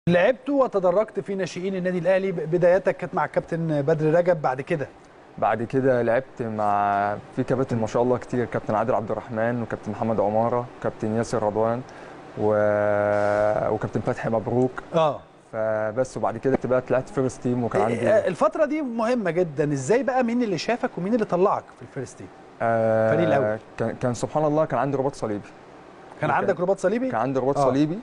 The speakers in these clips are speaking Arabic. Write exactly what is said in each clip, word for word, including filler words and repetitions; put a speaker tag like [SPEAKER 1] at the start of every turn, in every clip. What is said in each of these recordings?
[SPEAKER 1] لعبت وتدرجت في ناشئين النادي الاهلي، بدايتك كانت مع الكابتن بدر رجب. بعد كده
[SPEAKER 2] بعد كده لعبت مع في كباتن ما شاء الله كتير، كابتن عادل عبد الرحمن وكابتن محمد عماره وكابتن ياسر رضوان و... وكابتن فتحي مبروك.
[SPEAKER 1] اه
[SPEAKER 2] فبس وبعد كده بقى طلعت فيرست تيم وكان عندي
[SPEAKER 1] الفتره دي مهمه جدا. ازاي بقى مين اللي شافك ومين اللي طلعك في الفيرست تيم؟
[SPEAKER 2] آه
[SPEAKER 1] الفريق الاول
[SPEAKER 2] كان, كان سبحان الله كان عندي رباط صليبي.
[SPEAKER 1] كان عندك رباط صليبي؟
[SPEAKER 2] كان عندي رباط
[SPEAKER 1] آه.
[SPEAKER 2] صليبي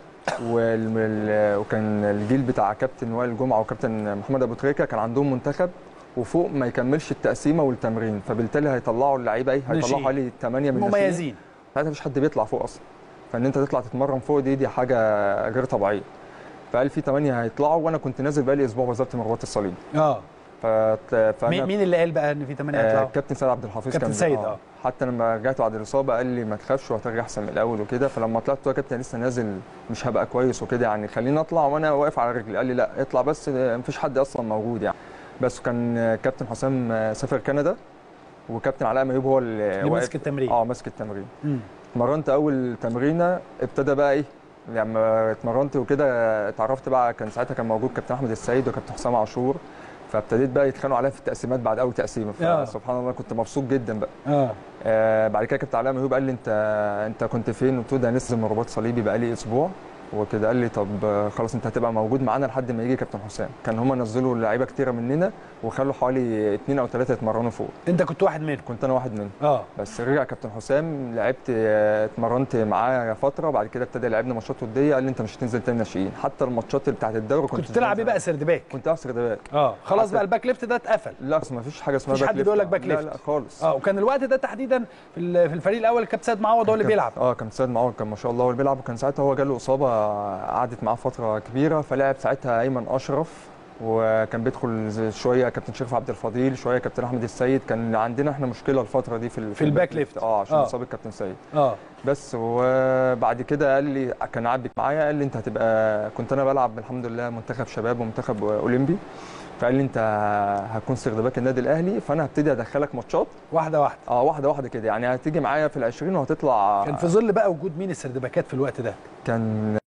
[SPEAKER 2] وال... وكان الجيل بتاع كابتن وائل جمعه وكابتن محمد ابو تريكه كان عندهم منتخب وفوق ما يكملش التقسيمه والتمرين، فبالتالي هيطلعوا اللعيبه ايه، هيطلعوا حوالي ثمانية من
[SPEAKER 1] مميزين.
[SPEAKER 2] ساعتها مفيش حد بيطلع فوق اصلا، فان انت تطلع تتمرن فوق دي دي حاجه غير طبيعيه. فقال في ثمانية هيطلعوا وانا كنت نازل بقالي اسبوع بالظبط من رباط الصليبي.
[SPEAKER 1] اه
[SPEAKER 2] ف... فأنا...
[SPEAKER 1] مين اللي قال بقى ان في ثمانية هيطلعوا؟
[SPEAKER 2] آه كابتن سيد عبد الحفيظ.
[SPEAKER 1] كابتن سيد اه
[SPEAKER 2] حتى لما رجعت بعد الاصابه قال لي ما تخافش وهترجع احسن من الاول وكده. فلما طلعت يا كابتن لسه نازل مش هبقى كويس وكده، يعني خليني اطلع وانا واقف على رجلي. قال لي لا اطلع بس مفيش حد اصلا موجود يعني. بس كان كابتن حسام سافر كندا وكابتن علاء ميوب هو اللي
[SPEAKER 1] ماسك التمرين.
[SPEAKER 2] اه ماسك التمرين. اتمرنت اول تمرينه ابتدى بقى ايه، لما اتمرنت وكده اتعرفت بقى، كان ساعتها كان موجود كابتن احمد السيد وكابتن حسام عاشور، فابتديت بقى يتخانقوا عليا في التقسيمات بعد اول تقسيمه. فسبحان الله كنت مبسوط جدا بقى.
[SPEAKER 1] اه,
[SPEAKER 2] آه بعد كده كابتن علاء ميوب قال لي انت انت كنت فين؟ قلت له ده نزل من رباط صليبي بقى لي اسبوع وكده. قال لي طب خلاص انت هتبقى موجود معانا لحد ما يجي كابتن حسام. كان هم نزلوا لعيبه كتيره مننا وخلوا حوالي اثنين او ثلاثه يتمرنوا فوق.
[SPEAKER 1] انت كنت واحد منهم؟
[SPEAKER 2] كنت انا واحد منهم.
[SPEAKER 1] اه
[SPEAKER 2] بس رجع كابتن حسام، لعبت اتمرنت معاه فتره وبعد كده ابتدى لعبنا ماتشات وديه. قال لي انت مش هتنزل تاني ناشئين، حتى الماتشات بتاعت الدوري كنت
[SPEAKER 1] كنت بتلعب ايه بقى؟ سردباك؟
[SPEAKER 2] كنت بلعب سردباك.
[SPEAKER 1] اه خلاص بقى الباك ليفت ده اتقفل؟
[SPEAKER 2] لا ما فيش حاجه اسمها
[SPEAKER 1] باك ليفت. مفيش حد بيقول لك باك ليفت؟
[SPEAKER 2] لا لا خالص.
[SPEAKER 1] اه وكان الوقت ده تحديدا في في الفريق الاول الكابتن سيد معوض هو اللي بيلعب؟
[SPEAKER 2] اه كان سيد معوض كان ما شاء الله هو اللي بيلعب، وكان ساعتها هو جاله اصابه قعدت معاه فتره كبيره، فلعب ساعتها ايمن اشرف وكان بيدخل شويه كابتن شريف عبد الفضيل، شويه كابتن احمد السيد. كان عندنا احنا مشكله الفتره دي في
[SPEAKER 1] في الباك ليفت
[SPEAKER 2] اه عشان اصابه كابتن سيد.
[SPEAKER 1] اه
[SPEAKER 2] بس وبعد كده قال لي كان قاعد معايا قال لي انت هتبقى، كنت انا بلعب الحمد لله منتخب شباب ومنتخب اولمبي، فقال لي انت هتكون سردباك النادي الاهلي، فانا هبتدي ادخلك ماتشات
[SPEAKER 1] واحده واحده.
[SPEAKER 2] اه واحده واحده كده، يعني هتيجي معايا في العشرين وهتطلع.
[SPEAKER 1] كان في ظل بقى وجود مين السردباكات في الوقت ده؟
[SPEAKER 2] كان